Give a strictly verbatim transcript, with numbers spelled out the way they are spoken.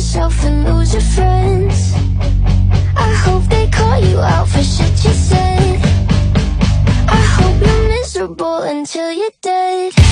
yourself and lose your friends. I hope they call you out for shit you said. I hope you're miserable until you're dead.